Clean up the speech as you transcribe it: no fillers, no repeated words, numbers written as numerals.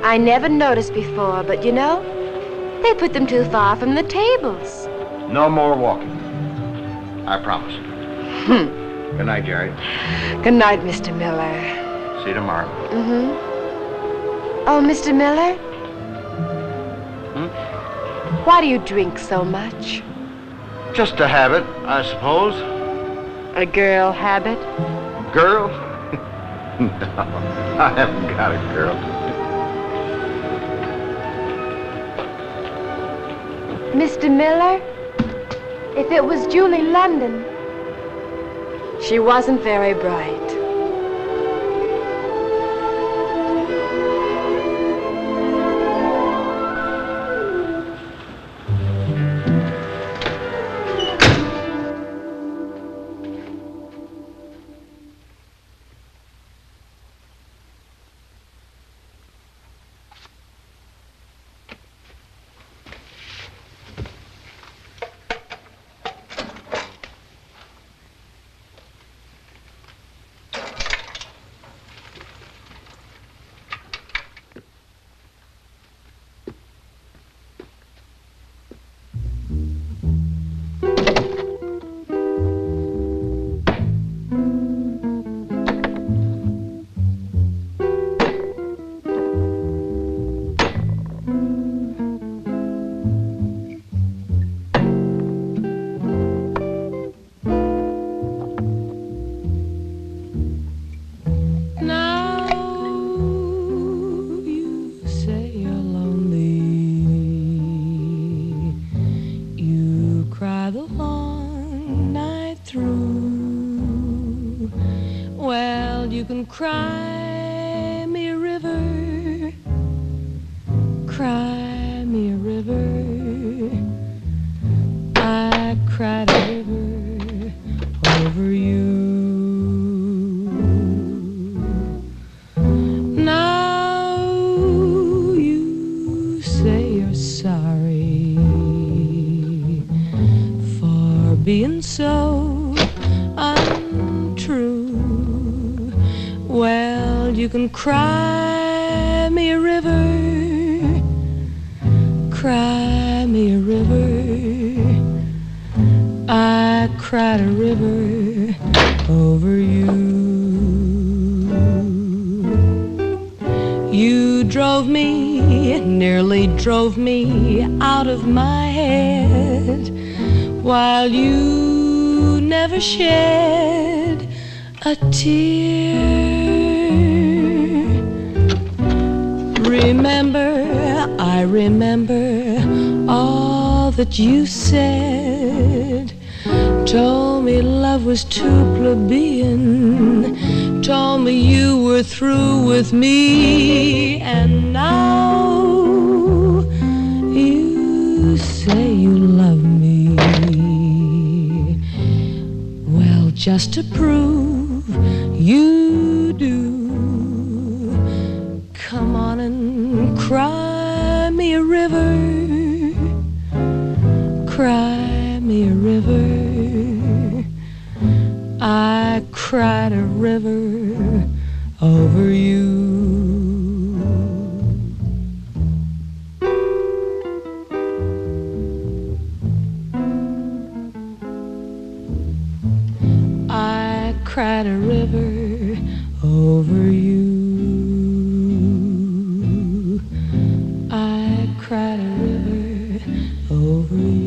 I never noticed before, but you know, they put them too far from the tables. No more walking. I promise. Good night, Jerry. Good night, Mr. Miller. See you tomorrow. Oh, Mr. Miller? Why do you drink so much? Just a habit, I suppose. A girl habit? Girl? No, I haven't got a girl. Mr. Miller, if it was Julie London, she wasn't very bright. Cry me a river, cry me a river. I cried a river over you. Now you say you're sorry for being so untrue. Well, you can cry me a river, cry me a river. I cried a river over you. You drove me, nearly drove me out of my head, while you never shed a tear. Remember, I remember all that you said. Told me love was too plebeian. Told me you were through with me. And now you say you love me. Well, just to prove you do, come on and cry me a river, cry me a river. I cried a river over you. I cried a river over you. I cried a river over you.